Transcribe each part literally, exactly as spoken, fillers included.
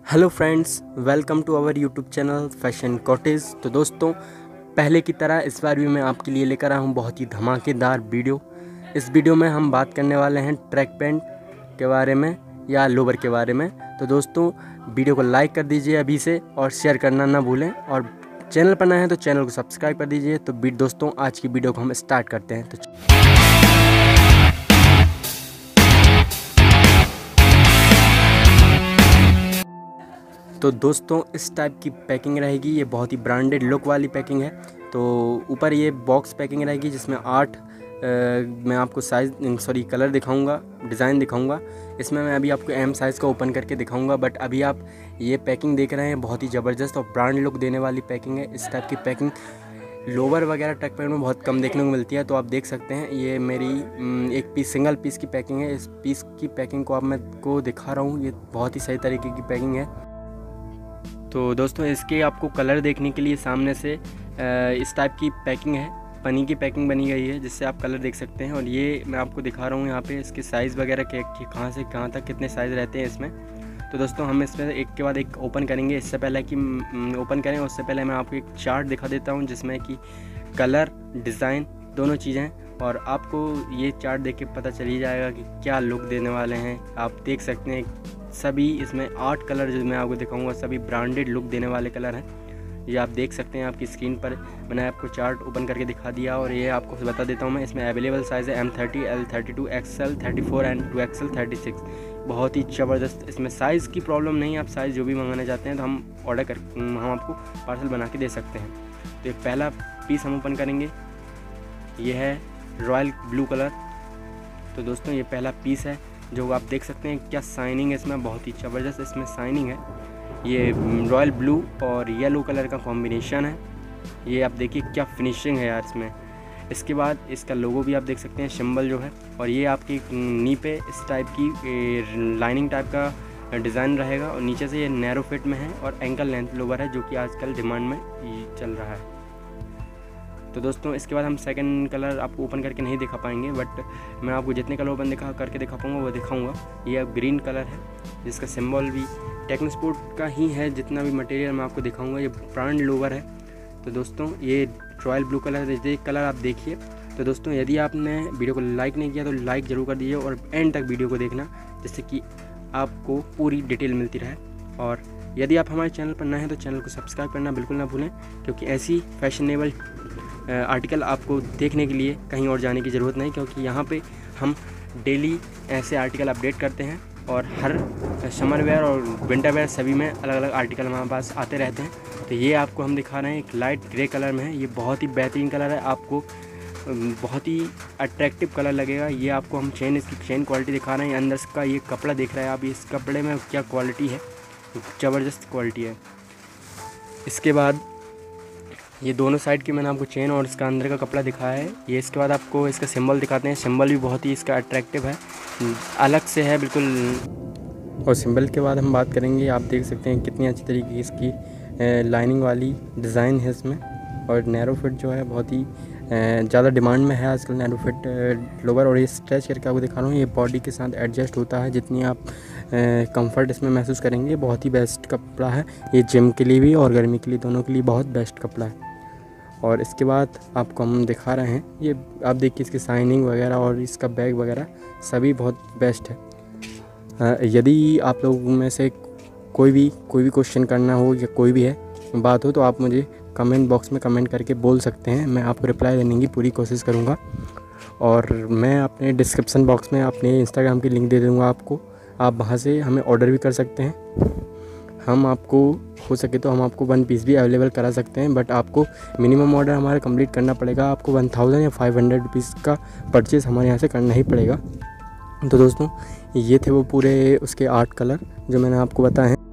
Hello friends, welcome to our YouTube channel fashion cottage. तो दोस्तों, पहले की तरह इस बार भी मैं आपके लिए लेकर आया हूँ बहुत ही धमाकेदार वीडियो। इस वीडियो में हम बात करने वाले हैं ट्रैक पैंट के बारे में या लोवर के बारे में। तो दोस्तों, वीडियो को लाइक कर दीजिए अभी से और शेयर करना ना भूलें, और चैनल पर नए हैं तो चैनल को सब्सक्राइब कर दीजिए। तो दोस्तों, आज की वीडियो को हम स्टार्ट करते हैं। तो तो दोस्तों, इस टाइप की पैकिंग रहेगी। ये बहुत ही ब्रांडेड लुक वाली पैकिंग है। तो ऊपर ये बॉक्स पैकिंग रहेगी जिसमें आठ आ, मैं आपको साइज़ सॉरी कलर दिखाऊंगा, डिज़ाइन दिखाऊंगा। इसमें मैं अभी आपको एम साइज़ का ओपन करके दिखाऊंगा। बट अभी आप ये पैकिंग देख रहे हैं, बहुत ही ज़बरदस्त और ब्रांड लुक देने वाली पैकिंग है। इस टाइप की पैकिंग लोवर वगैरह ट्रैक पैंट में बहुत कम देखने को मिलती है। तो आप देख सकते हैं, ये मेरी एक पीस सिंगल पीस की पैकिंग है। इस पीस की पैकिंग को आप मैं को दिखा रहा हूँ। ये बहुत ही सही तरीके की पैकिंग है। तो दोस्तों, इसके आपको कलर देखने के लिए सामने से इस टाइप की पैकिंग है, पन्नी की पैकिंग बनी गई है जिससे आप कलर देख सकते हैं। और ये मैं आपको दिखा रहा हूँ यहाँ पे इसके साइज़ वगैरह के कहाँ से कहाँ तक कितने साइज़ रहते हैं इसमें। तो दोस्तों, हम इसमें एक के बाद एक ओपन करेंगे। इससे पहले कि ओपन करें उससे पहले मैं आपको एक चार्ट दिखा देता हूँ जिसमें कि कलर, डिज़ाइन दोनों चीज़ें हैं। और आपको ये चार्ट देख के पता चल ही जाएगा कि क्या लुक देने वाले हैं। आप देख सकते हैं सभी इसमें आठ कलर जो मैं आपको दिखाऊंगा सभी ब्रांडेड लुक देने वाले कलर हैं। ये आप देख सकते हैं आपकी स्क्रीन पर। मैंने आपको चार्ट ओपन करके दिखा दिया और ये आपको बता देता हूँ मैं। इसमें अवेलेबल साइज़ है M thirty, L thirty two, XL thirty four and two XL thirty six. बहुत ही ज़बरदस्त। इसमें साइज़ की प्रॉब्लम नहीं है। आप साइज़ जो भी मंगाना चाहते हैं तो हम ऑर्डर कर हम आपको पार्सल बना के दे सकते हैं। तो एक पहला पीस हम ओपन करेंगे। ये है रॉयल ब्लू कलर। तो दोस्तों, ये पहला पीस है जो आप देख सकते हैं क्या शाइनिंग है इसमें, बहुत ही ज़बरदस्त इसमें शाइनिंग है। ये रॉयल ब्लू और येलो कलर का कॉम्बिनेशन है। ये आप देखिए क्या फिनिशिंग है यार इसमें। इसके बाद इसका लोगो भी आप देख सकते हैं, सिंबल जो है। और ये आपकी नी पे इस टाइप की लाइनिंग टाइप का डिज़ाइन रहेगा और नीचे से ये नैरो फिट में है और एंकल लेंथ लोवर है जो कि आजकल डिमांड में चल रहा है। तो दोस्तों, इसके बाद हम सेकंड कलर आपको ओपन करके नहीं दिखा पाएंगे, बट मैं आपको जितने कलर ओपन दिखा करके दिखा पाऊँगा वो दिखाऊंगा। ये अब ग्रीन कलर है जिसका सिंबल भी टेक्नो स्पोर्ट का ही है। जितना भी मटेरियल मैं आपको दिखाऊंगा, ये ब्रांड लोवर है। तो दोस्तों, ये रॉयल ब्लू कलर है। ये कलर आप देखिए। तो दोस्तों, यदि आपने वीडियो को लाइक नहीं किया तो लाइक ज़रूर कर दीजिए और एंड तक वीडियो को देखना जिससे कि आपको पूरी डिटेल मिलती रहे। और यदि आप हमारे चैनल पर नए हैं तो चैनल को सब्सक्राइब करना बिल्कुल ना भूलें, क्योंकि ऐसी फैशनेबल आर्टिकल आपको देखने के लिए कहीं और जाने की ज़रूरत नहीं, क्योंकि यहाँ पे हम डेली ऐसे आर्टिकल अपडेट करते हैं और हर समर वेयर और विंटर वेयर सभी में अलग अलग आर्टिकल हमारे पास आते रहते हैं। तो ये आपको हम दिखा रहे हैं एक लाइट ग्रे कलर में है। ये बहुत ही बेहतरीन कलर है, आपको बहुत ही अट्रैक्टिव कलर लगेगा। ये आपको हम चेन इसकी चेन क्वालिटी दिखा रहे हैं। अंदर का ये कपड़ा देख रहे हैं आप, इस कपड़े में क्या क्वालिटी है, ज़बरदस्त क्वालिटी है। इसके बाद ये दोनों साइड की मैंने आपको चेन और इसका अंदर का कपड़ा दिखाया है। ये इसके बाद आपको इसका सिंबल दिखाते हैं। सिंबल भी बहुत ही इसका अट्रैक्टिव है, अलग से है बिल्कुल। और सिंबल के बाद हम बात करेंगे। आप देख सकते हैं कितनी अच्छी तरीके की इसकी लाइनिंग वाली डिज़ाइन है इसमें। और नैरो फिट जो है बहुत ही ज़्यादा डिमांड में है आजकल नैरो फिट लोवर। और ये स्ट्रेच करके आपको दिखा रहा हूँ, ये बॉडी के साथ एडजस्ट होता है। जितनी आप कंफर्ट इसमें महसूस करेंगे, बहुत ही बेस्ट कपड़ा है। ये जिम के लिए भी और गर्मी के लिए दोनों के लिए बहुत बेस्ट कपड़ा है। और इसके बाद आपको हम दिखा रहे हैं, ये आप देखिए इसकी शाइनिंग वगैरह और इसका बैग वगैरह सभी बहुत बेस्ट है। यदि आप लोगों में से कोई भी कोई भी क्वेश्चन करना हो या कोई भी है बात हो तो आप मुझे कमेंट बॉक्स में कमेंट करके बोल सकते हैं। मैं आपको रिप्लाई देने की पूरी कोशिश करूँगा। और मैं अपने डिस्क्रिप्शन बॉक्स में अपने इंस्टाग्राम की लिंक दे दूँगा आपको। आप वहाँ से हमें ऑर्डर भी कर सकते हैं। हम आपको हो सके तो हम आपको वन पीस भी अवेलेबल करा सकते हैं, बट आपको मिनिमम ऑर्डर हमारा कंप्लीट करना पड़ेगा। आपको वन थाउजेंड या फाइव हंड्रेड रुपीज़ का परचेज़ हमारे यहाँ से करना ही पड़ेगा। तो दोस्तों, ये थे वो पूरे उसके आठ कलर जो मैंने आपको बताए हैं,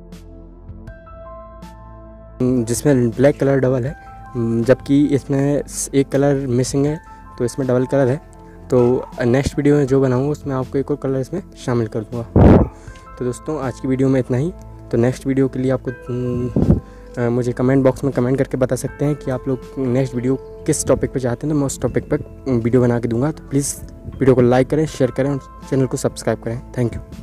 जिसमें ब्लैक कलर डबल है, जबकि इसमें एक कलर मिसिंग है तो इसमें डबल कलर है। तो नेक्स्ट वीडियो में जो बनाऊँगा उसमें आपको एक और कलर इसमें शामिल कर दूँगा। तो दोस्तों, आज की वीडियो में इतना ही। तो नेक्स्ट वीडियो के लिए आपको आ, मुझे कमेंट बॉक्स में कमेंट करके बता सकते हैं कि आप लोग नेक्स्ट वीडियो किस टॉपिक पे चाहते हैं, तो मैं उस टॉपिक पर वीडियो बना के दूंगा। तो प्लीज़ वीडियो को लाइक करें, शेयर करें और चैनल को सब्सक्राइब करें। Thank you.